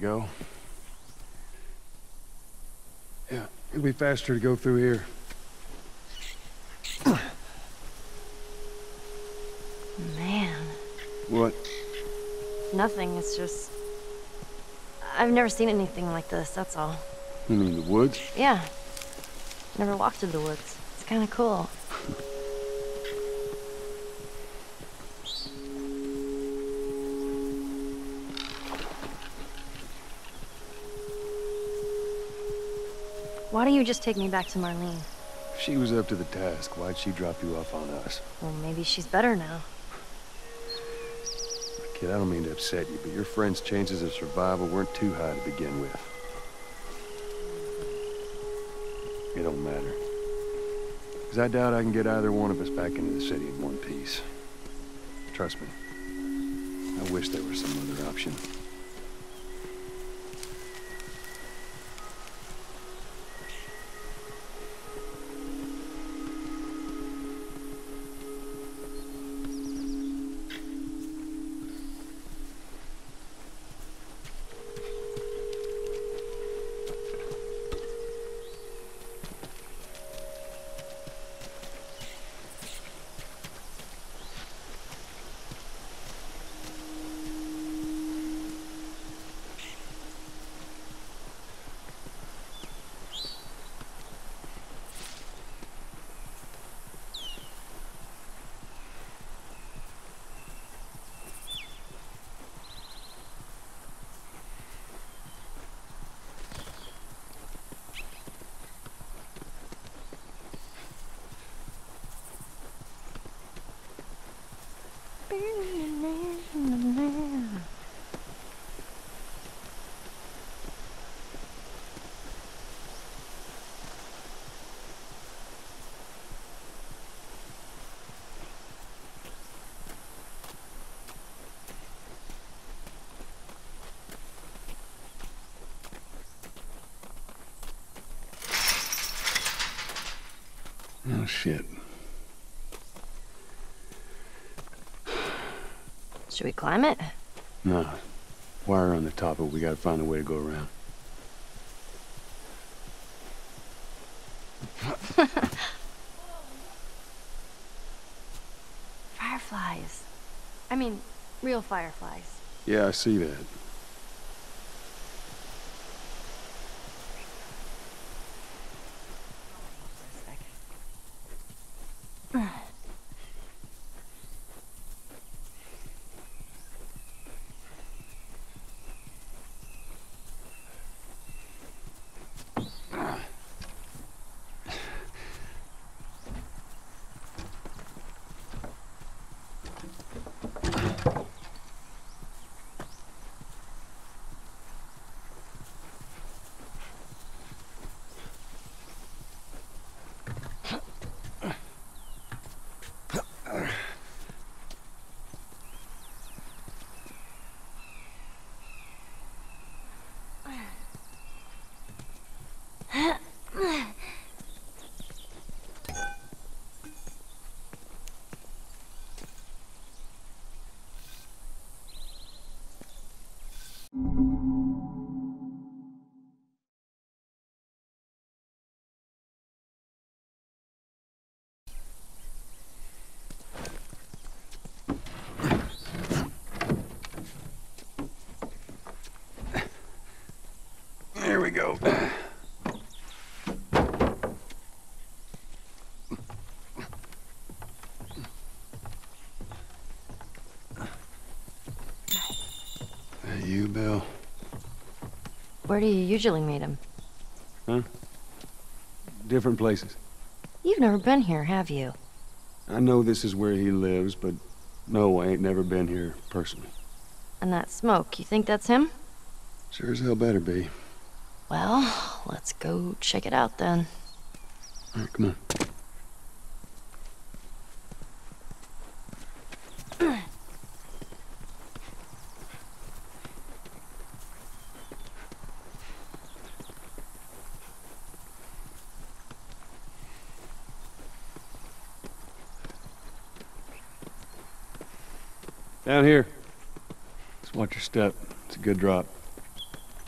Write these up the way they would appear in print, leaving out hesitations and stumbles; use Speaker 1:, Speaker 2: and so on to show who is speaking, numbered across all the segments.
Speaker 1: go. Yeah, it'll be faster to go through here.
Speaker 2: Man.
Speaker 1: What?
Speaker 2: Nothing, it's just... I've never seen anything like this, that's all.
Speaker 1: You mean the woods?
Speaker 2: Yeah. Never walked through the woods. It's kinda cool. Why don't you just take me back to Marlene?
Speaker 1: She was up to the task. Why'd she drop you off on us?
Speaker 2: Well, maybe she's better now.
Speaker 1: Kid, I don't mean to upset you, but your friend's chances of survival weren't too high to begin with. It don't matter. Because I doubt I can get either one of us back into the city in one piece. Trust me. I wish there was some other option. Oh, shit.
Speaker 2: Should we climb it?
Speaker 1: No. Wire on the top, but we gotta find a way to go around.
Speaker 2: Fireflies. I mean, real fireflies.
Speaker 1: Yeah, I see that. There we go. You, Bill?
Speaker 2: Where do you usually meet him?
Speaker 1: Huh? Different places.
Speaker 2: You've never been here, have you?
Speaker 1: I know this is where he lives, but no, I ain't never been here personally.
Speaker 2: And that smoke, you think that's him?
Speaker 1: Sure as hell better be.
Speaker 2: Well, let's go check it out then.
Speaker 1: All right, come on. Down here. Just watch your step. It's a good drop.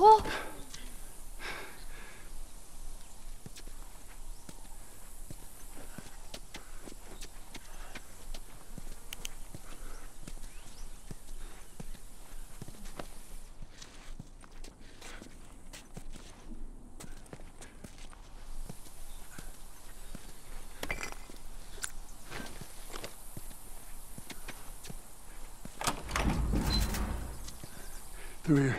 Speaker 2: Whoa!
Speaker 1: Through here.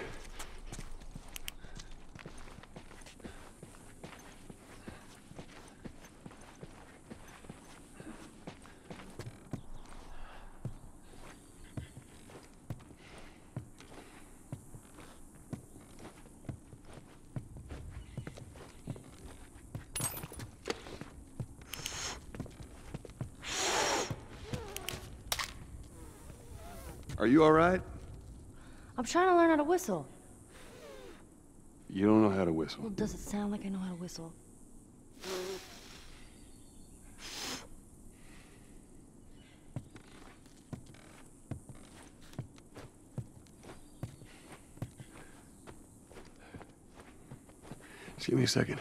Speaker 1: Are you all right?
Speaker 2: I'm trying to learn how to whistle.
Speaker 1: You don't know how to whistle.
Speaker 2: Well, does it sound like I know how to whistle?
Speaker 1: Just give me a second.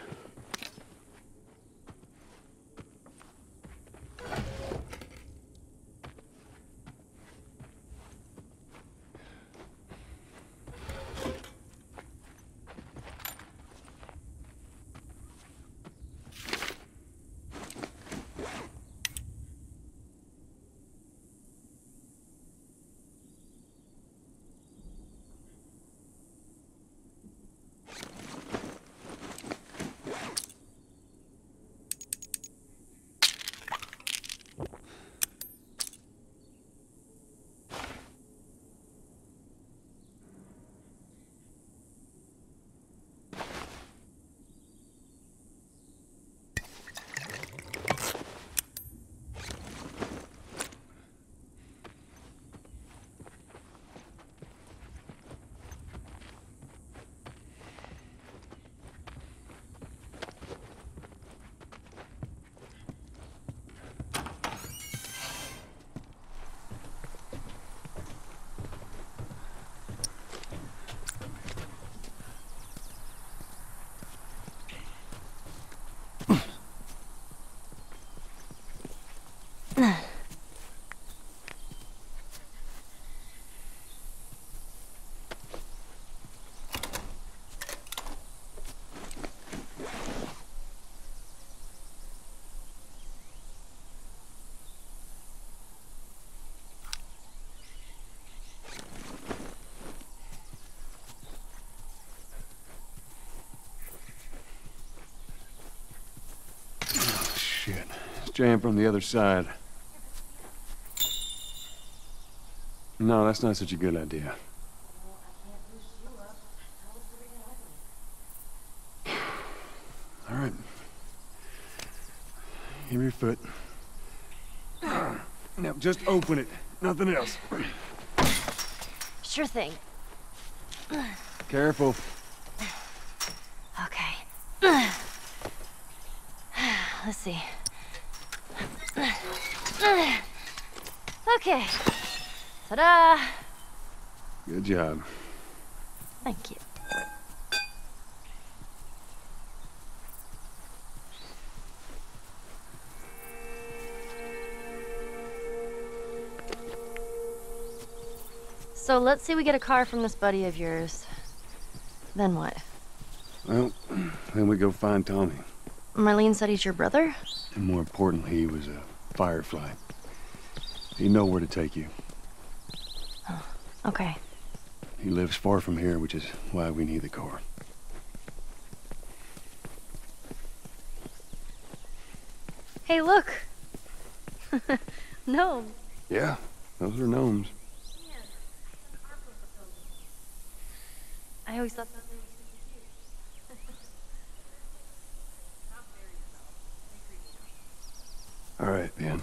Speaker 1: Shit. It's jammed from the other side. No, that's not such a good idea. All right. Give me your foot. Now, just open it. Nothing else.
Speaker 2: Sure thing.
Speaker 1: Careful.
Speaker 2: Okay. Let's see. Okay. Ta-da!
Speaker 1: Good job.
Speaker 2: Thank you. So let's say we get a car from this buddy of yours. Then what?
Speaker 1: Well, then we go find Tommy.
Speaker 2: Marlene said he's your brother?
Speaker 1: And more importantly, he was a Firefly. He'd know where to take you.
Speaker 2: Oh, okay.
Speaker 1: He lives far from here, which is why we need the car.
Speaker 2: Hey, look! Gnome.
Speaker 1: Yeah, those are gnomes.
Speaker 2: I always thought that they were super cute.
Speaker 1: All right, Ben.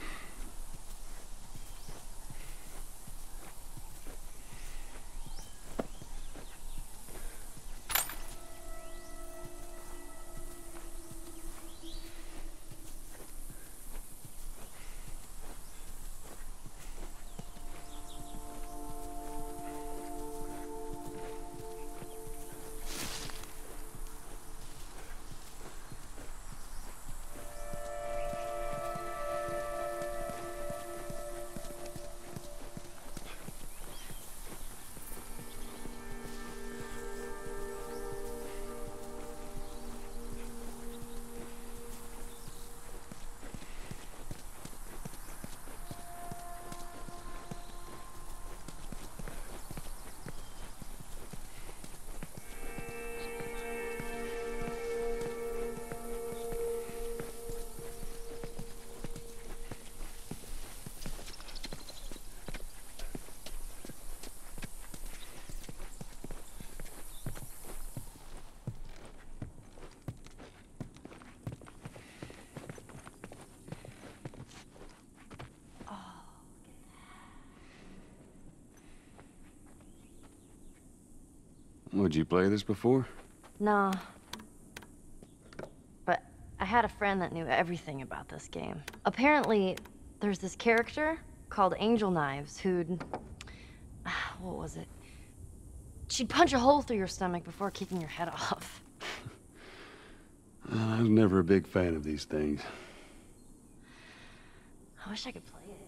Speaker 1: Would you play this before?
Speaker 2: No. But I had a friend that knew everything about this game. Apparently, there's this character called Angel Knives who'd... what was it? She'd punch a hole through your stomach before kicking your head off.
Speaker 1: I was never a big fan of these things.
Speaker 2: I wish I could play it.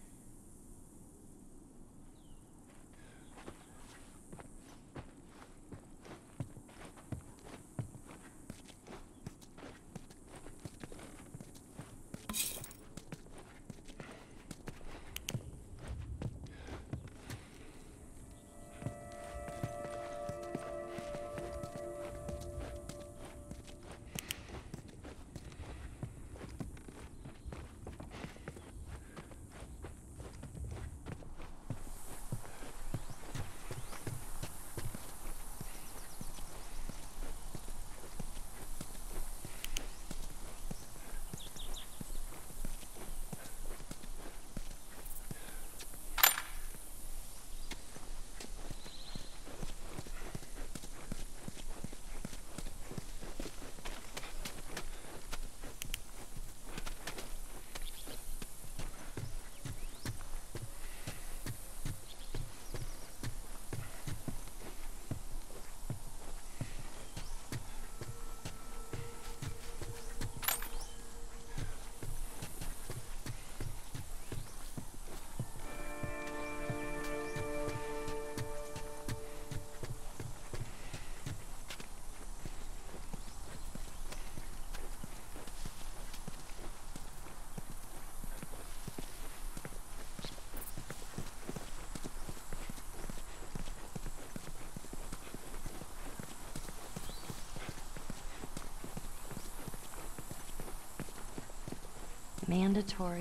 Speaker 2: Mandatory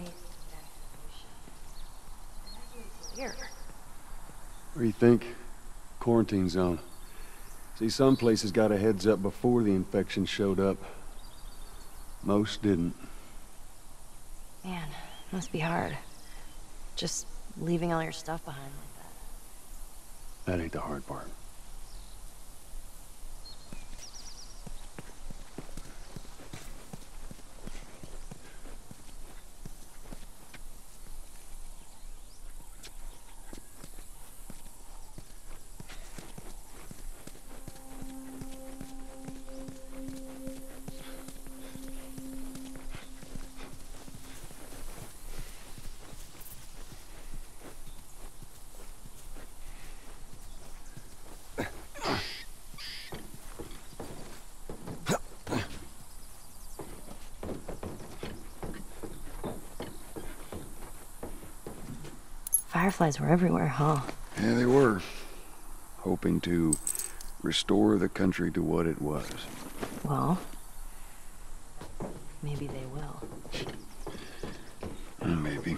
Speaker 2: vaccination. Here.
Speaker 1: What do you think? Quarantine zone. See, some places got a heads up before the infection showed up. Most didn't.
Speaker 2: Man, must be hard. Just leaving all your stuff behind like that.
Speaker 1: That ain't the hard part.
Speaker 2: Fireflies were everywhere, huh?
Speaker 1: Yeah, they were. Hoping to restore the country to what it was.
Speaker 2: Well, maybe they will.
Speaker 1: Maybe.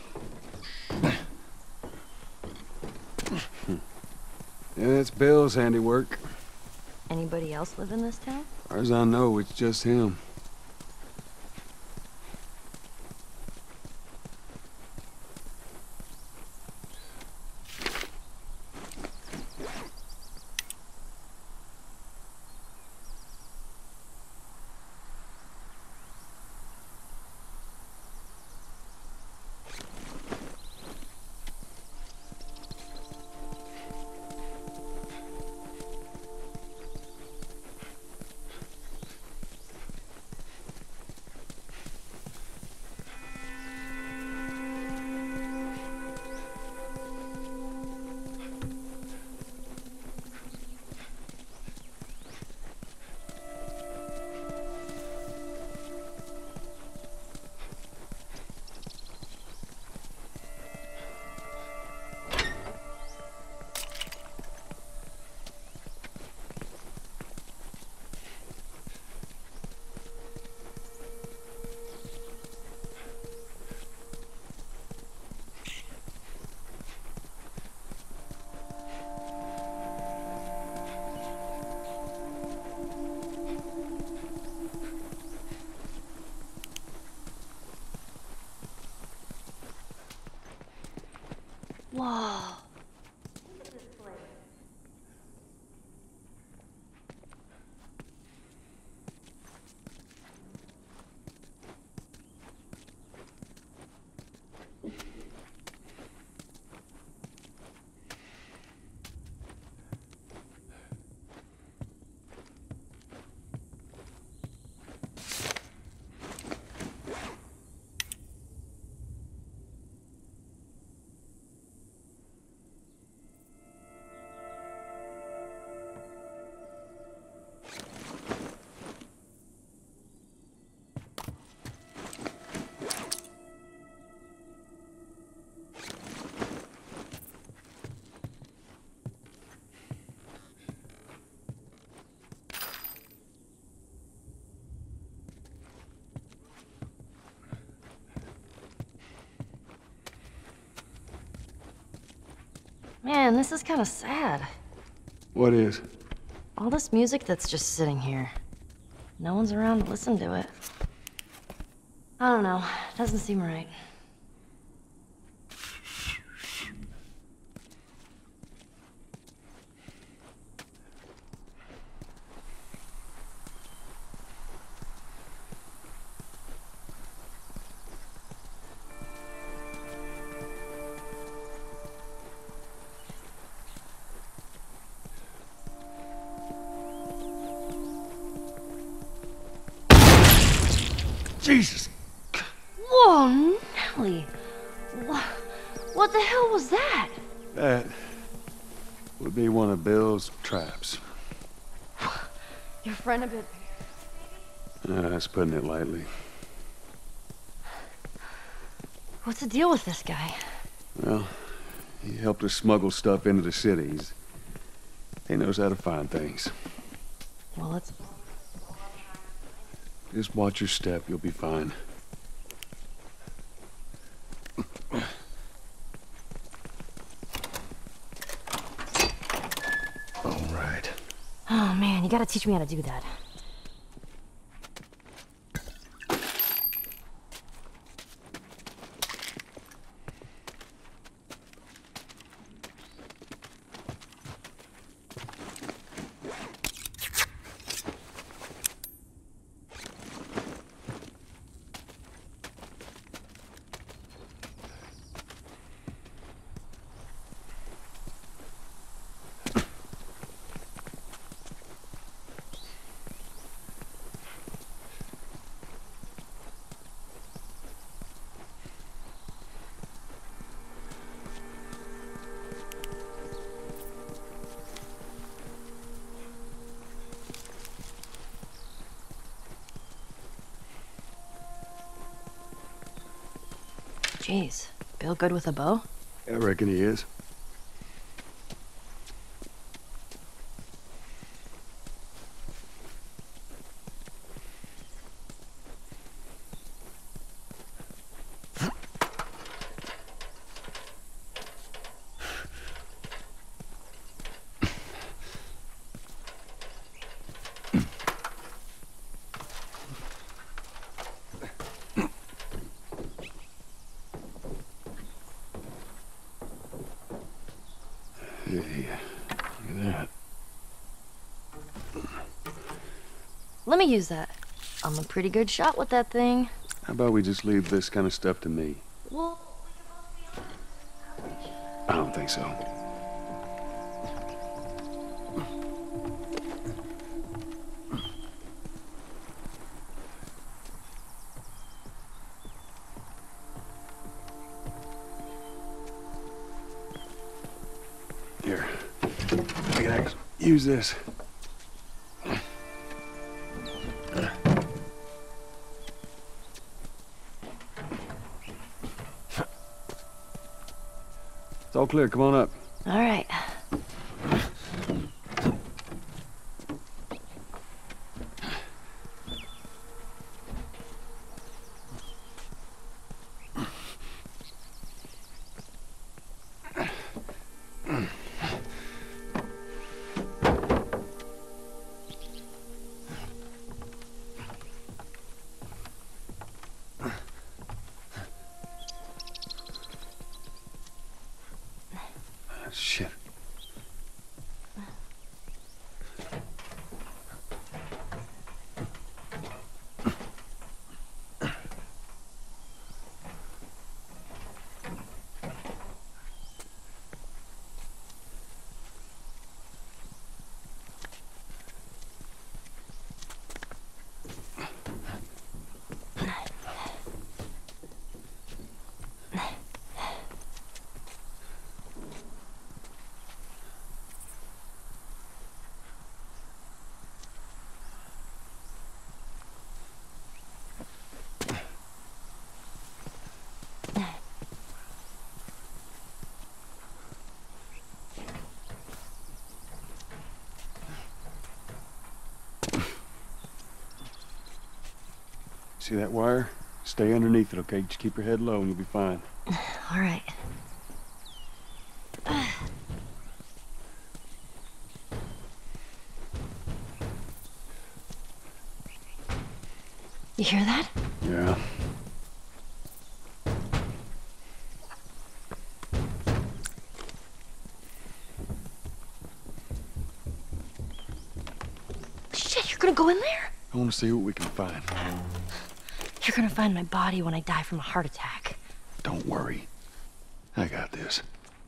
Speaker 1: Yeah, that's Bill's handiwork.
Speaker 2: Anybody else live in this town?
Speaker 1: As far as I know, it's just him.
Speaker 2: Whoa. Look at this place. Man, this is kind of sad.
Speaker 1: What is?
Speaker 2: All this music that's just sitting here. No one's around to listen to it. I don't know. Doesn't seem right.
Speaker 1: Jesus!
Speaker 2: Whoa, Nelly! What the hell was that?
Speaker 1: That would be one of Bill's traps.
Speaker 2: Your friend a bit...
Speaker 1: That's putting it lightly.
Speaker 2: What's the deal with this guy?
Speaker 1: Well, he helped us smuggle stuff into the cities. He knows how to find things.
Speaker 2: Well, let's...
Speaker 1: Just watch your step, you'll be fine. All right.
Speaker 2: Oh man, you gotta teach me how to do that. Jeez, Bill good with a bow?
Speaker 1: I reckon he is. Yeah, look at that.
Speaker 2: Let me use that. I'm a pretty good shot with that thing.
Speaker 1: How about we just leave this kind of stuff to me?
Speaker 2: Well,
Speaker 1: I don't think so. Here, I can actually use this. It's all clear, come on up.
Speaker 2: all right.
Speaker 1: Shit. See that wire? Stay underneath it, okay? Just keep your head low and you'll be fine.
Speaker 2: All right. You hear that?
Speaker 1: Yeah.
Speaker 2: Shit, you're gonna go in there?
Speaker 1: I want to see what we can find.
Speaker 2: You're gonna find my body when I die from a heart attack.
Speaker 1: Don't worry. I got this.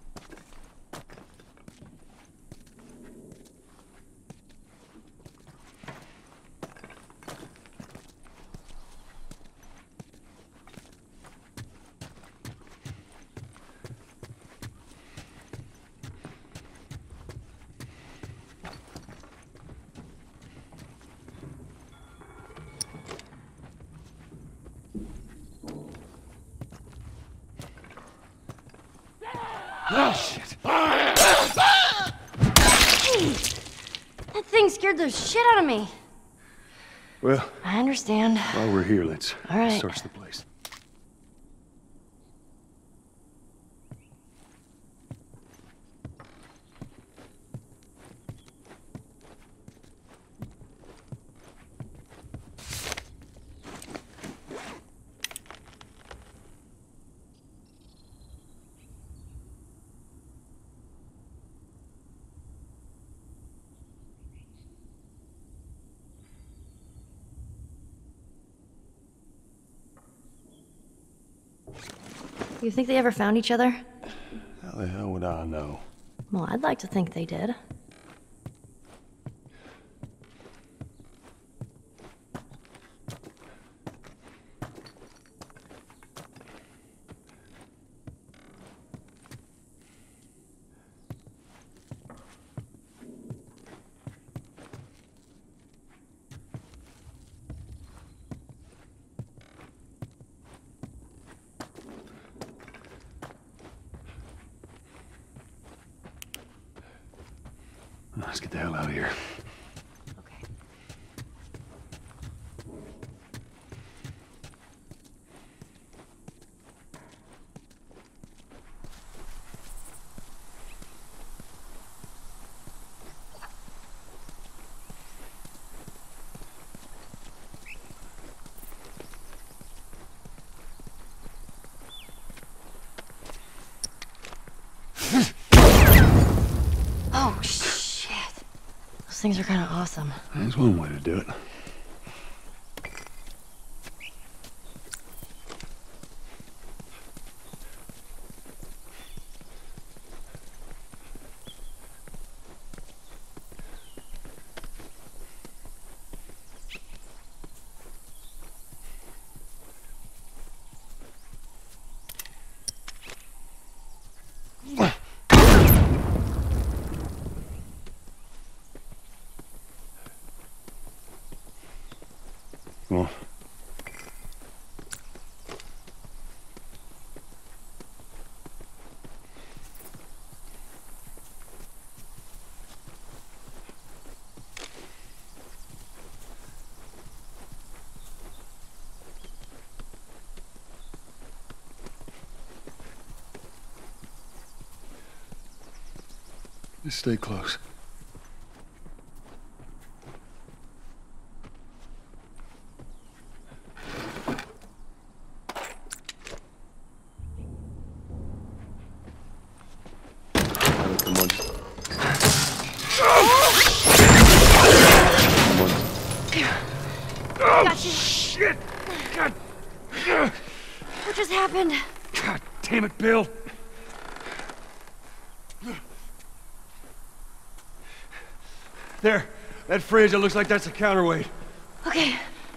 Speaker 1: Oh, shit.
Speaker 2: That thing scared the shit out of me.
Speaker 1: Well,
Speaker 2: I understand.
Speaker 1: while we're here, let's
Speaker 2: All right.
Speaker 1: search the place.
Speaker 2: You think they ever found each other?
Speaker 1: How the hell would I know?
Speaker 2: Well, I'd like to think they did.
Speaker 1: Let's get the hell out of here.
Speaker 2: Okay. Oh, shit. Those things are kind of awesome.
Speaker 1: That's one way to do it. Come on. Just stay close.
Speaker 2: Got you.
Speaker 1: Shit! God!
Speaker 2: What just happened?
Speaker 1: God damn it, Bill! There, that fridge, it looks like that's a counterweight.
Speaker 2: Okay.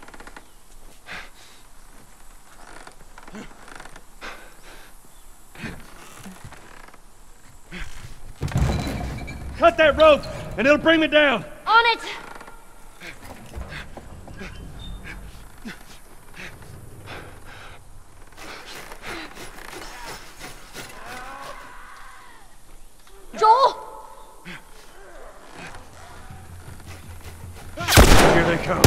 Speaker 1: Cut that rope, and it'll bring me down.
Speaker 2: On it! Joel!
Speaker 1: Here they come.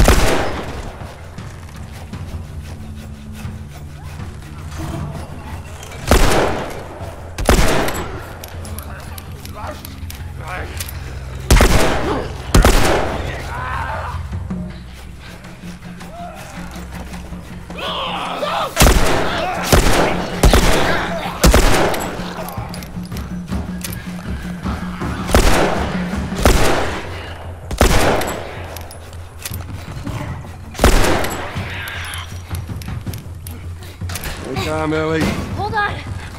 Speaker 1: time, Ellie.
Speaker 2: Hold on.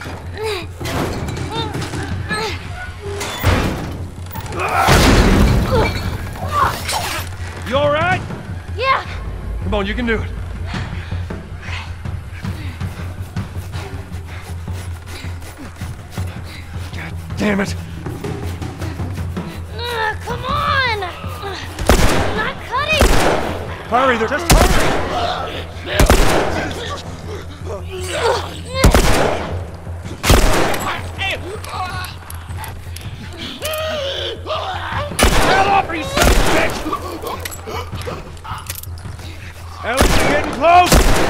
Speaker 1: You all right?
Speaker 2: Yeah.
Speaker 1: Come on, you can do it. God damn it.
Speaker 2: Come on. Not cutting.
Speaker 1: Hurry, they're just hurry. Hell off, you son of a bitch! Ellie's getting close!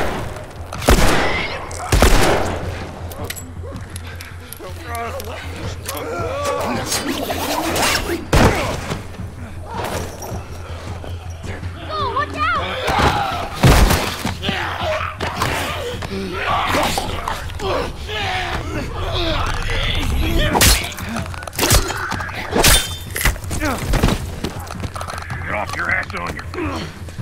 Speaker 2: Oh, watch out!
Speaker 3: Get off your ass on your feet.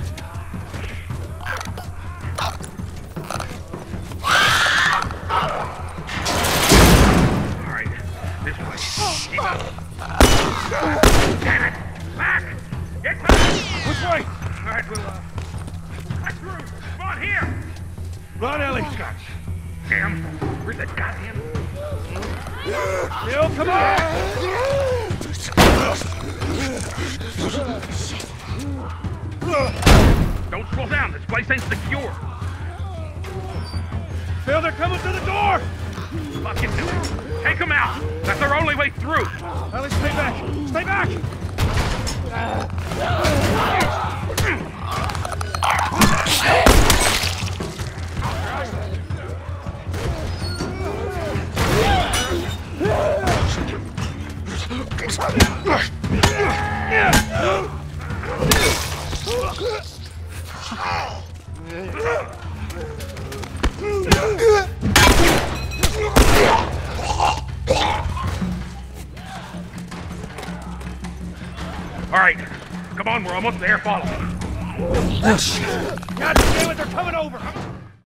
Speaker 3: All right, this way. Keep up. Damn it! Back! Get back!
Speaker 1: Which way?
Speaker 3: All right, we'll cut through. Come on, here.
Speaker 1: Run, Ellie.
Speaker 3: God damn! Where's that goddamn?
Speaker 1: Bill, come on!
Speaker 3: Don't slow down. This place ain't secure.
Speaker 1: Bill, they're coming through the door!
Speaker 3: Fucking do it. Take them out. That's our only way through.
Speaker 1: Ellie, stay back! Stay back!
Speaker 3: All right, come on. We're almost there. Follow me.
Speaker 1: God damn it, they're coming over!